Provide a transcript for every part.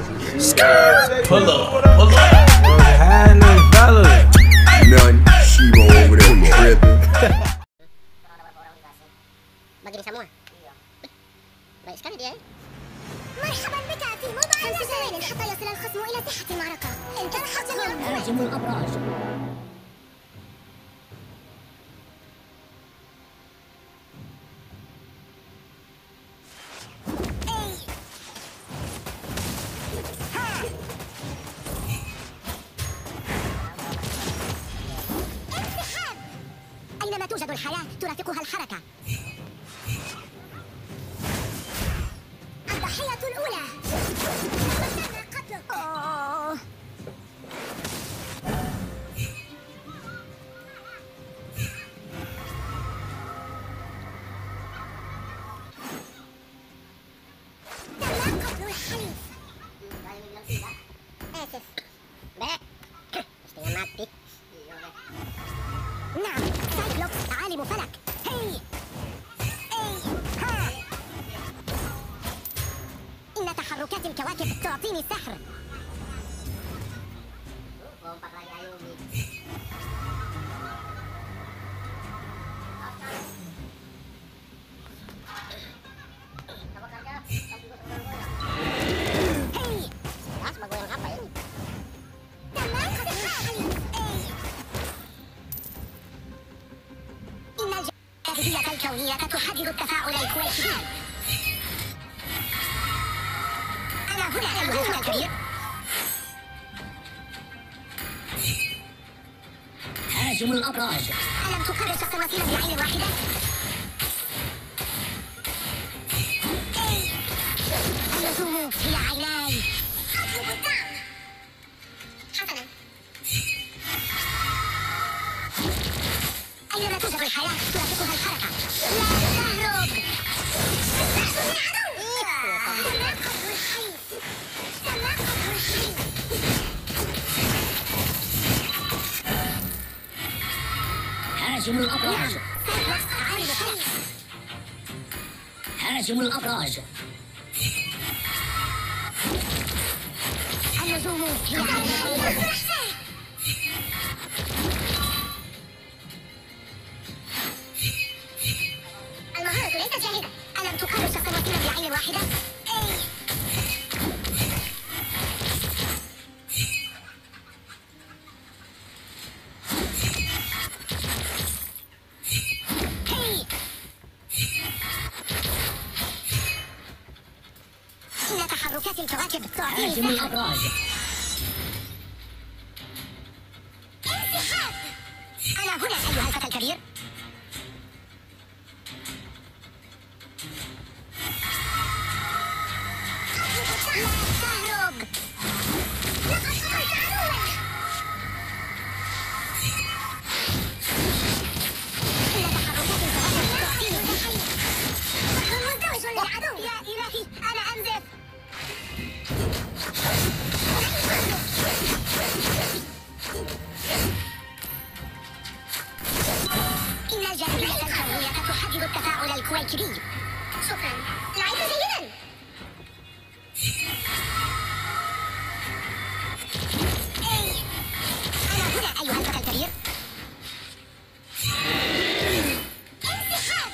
Pull up, pull up. Had none, fellas. None. Shiva over there tripping. Bagi semua. Baik sekali dia. مرحبا بك في موضع 5 ثوان حتى يصل الخصم إلى ساحة المعركة. انطلقت جميع هاجم الأبراج. أينما توجد الحياة ترافقها الحركة. الضحية الأولى. قتلك. تم قتل الحليف. آسف. بقى. اشتري ماتي. نعم، سايكلوبس عالم فلك. هي ها. إن تحركات الكواكب تعطيني السحر. الجاذبية الكونية تحدد التفاعل الكويكبي. أنا هنا أيها الكبير. هاجم الأبراج. ألم تقرر شخص وسيلة بعين واحدة؟ النجوم هي عيناي. أطلب الدعم. حسنا. أينما توجد الحياة ترافقها الحركة. لا تهرب. تحصل العدو. تم قتل الحليف. تم قتل الحليف. هاجم الأبراج. عالم حليف. هاجم الأبراج. النجوم هي عيناي. المهارة ليست جاهزة. ألم تقرر شخص وسيلة بعين واحدة؟ إن تحركات الكواكب تعطيني هاجم السحر. الأبراج. انسحاب. أنا هنا أيها الفتى الكبير. لا تهرب. لقد قتلت عدوك. إن تحركات الكواكب تعطيني السحر. مزدوج للعدو. يا إلهي أنا أنزف. إن الجاذبية الكونية تحدد التفاعل الكويكبي. شكرا. لعبت جيدا. أنا هنا أيها الفتى الكبير. انسحاب.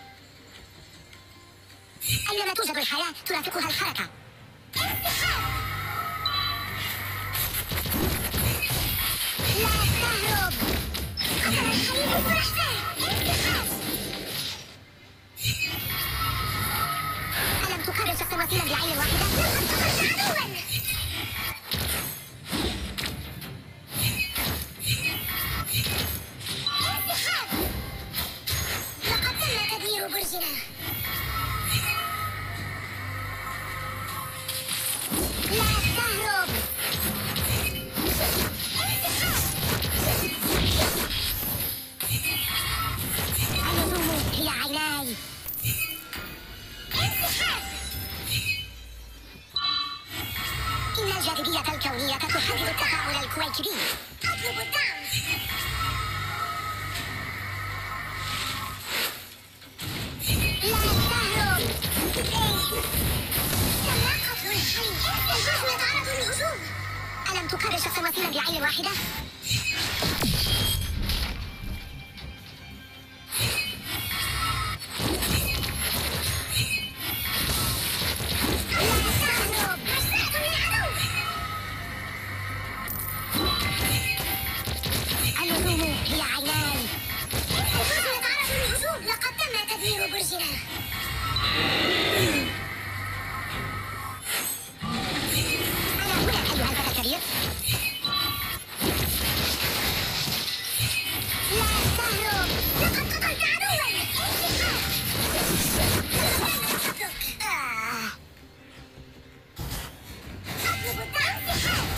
أينما توجد الحياة ترافقها الحركة. انسحاب. لا تهرب. قتل الحليف فرحته. انسحاب. ألم تقرر شخص وسيلة بعين واحدة؟ لقد قتلت عدوا. انسحاب. لقد تم تدمير برجنا. لا تهرب. النجوم هي عيناي. انسحاب. إن الجاذبية الكونية تحدد التفاعل الكويكبي. أطلب الدعم. لا تهرب. تم قتل الحليف. الجسم ألم تقابل شخصا وسيما بعين واحدة؟ النجوم هي عيناي. الفرس يتعرض للهجوم. لقد تم تدمير برجنا. أنا هنا أيها الفتى الكبير. لا تهرب. لقد قتلت عدوا. أطلب الدعم سحاب.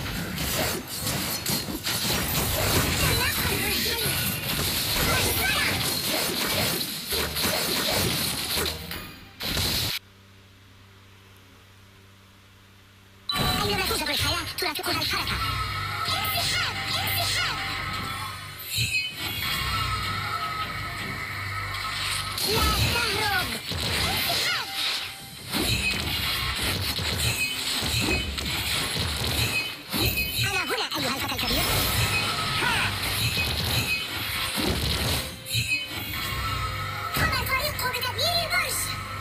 أينما توجد الحياة ترافقها الحركة. انسحاب انسحاب. لا تهرب. انسحاب. أنا هنا أيها الفتى الكبير. قام الفريق بتدمير البرج.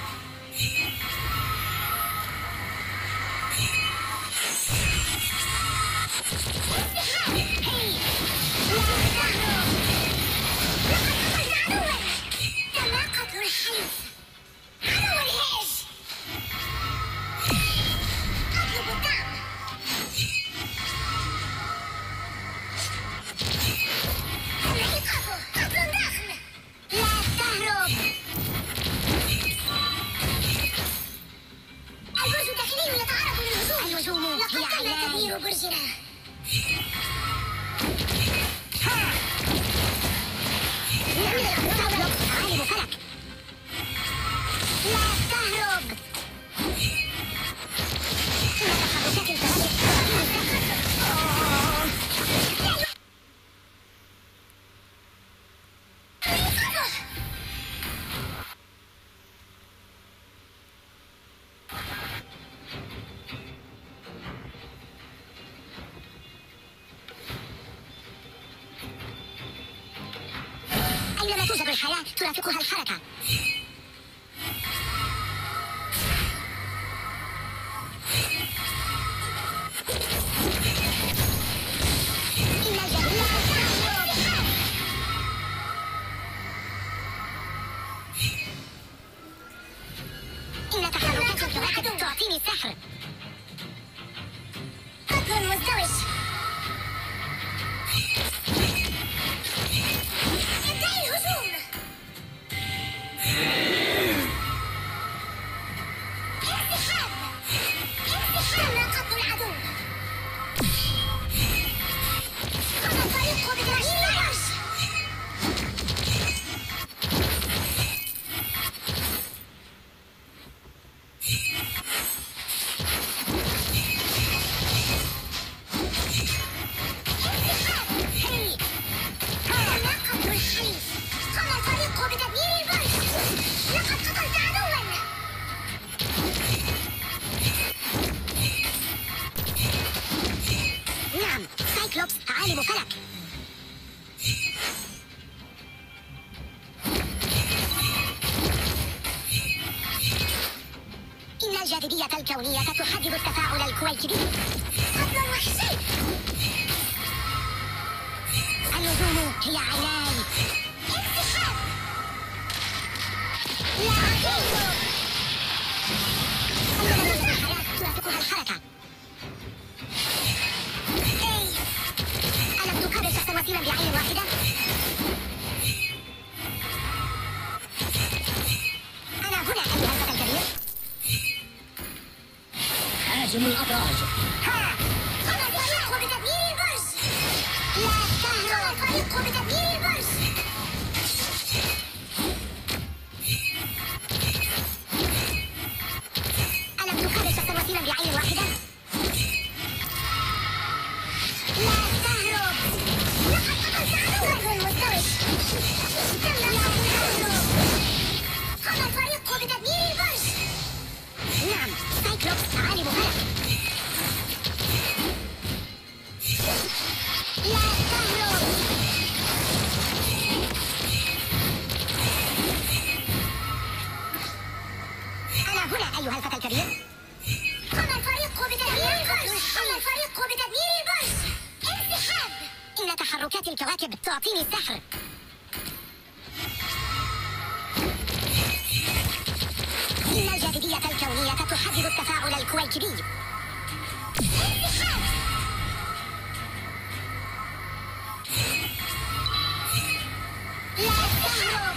انسحاب. هي. لا تهرب. لقد قتلنا عدوا. تم قتل الحيث. عدو الهيج. أطلب الدعم. تم إيقافه. قتل ضخم. لا تهرب. البرج الداخلي يتعرض للهجوم. النجوم هي عيناي. لقد تم تدمير برجنا. عالم فلك. لا تهرب. تحركات أينما توجد الحياة ترافقها الحركة. إن الجميع تهرب. إن تحركات الكواكب تعطيني السحر. قتل مزدوج. انتهي الهجوم. انسحاب. انسحاب. تم قتل العدو. قام الفريق بتدمير البرج. انسحاب. هي. تم قتل الحيث. قام الفريق بتدمير البرج. لقد قتلت عدوا. نعم سايكلوبس عالم فلك. إن الجاذبية الكونية تحدد التفاعل الكويكبي. قتل وحشي. النجوم هي عيناي. انسحاب. لا تهرب. أينما توجد الحياة ترافقها الحركة. ألم تقابل شخصا وسيما بعين واحدة؟ أنا هنا أيها الفتى الكبير. هاجم الأبراج. قام الفريق بتدمير البرج. لا تهرب. قام الفريق بتدمير البرج. ألم تقابل شخصا وسيما بعين واحدة؟ لا تهرب. لقد قتلت عدوا. مزدوج. تم قتل العدو. قام الفريق بتدمير البرج. نعم سايكلوبس عالم فلك. حركات الكواكب تعطيني السحر. إن الجاذبية الكونية تحدد التفاعل الكويكبي. لا تهرب.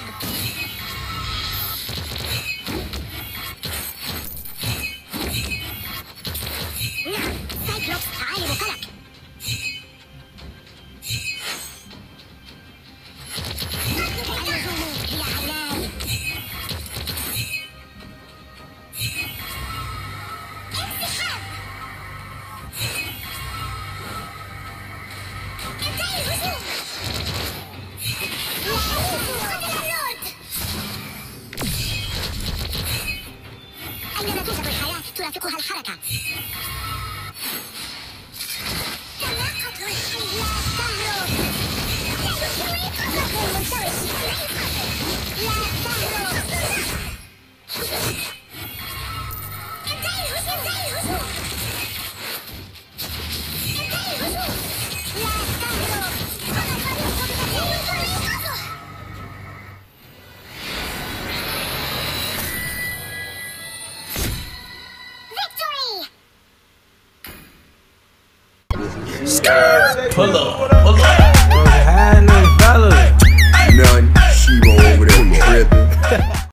نعم، سايكلوبس عالم قلق. النجوم هي عيناي. انسحاب. انتهي الهجوم. عندما توجد الحياة ترافقها الحركة. تناقض الحي. لا تهرب. لا يمكن إيقافك من مستوى الشيء. لا تهرب. انتهي الهجوم. انتهي الهجوم. انتهي الهجوم. لا تهرب. أنا فريق يمكن إيقافه. Pull up, pull up. What's happening, fellas? None. She over there tripping.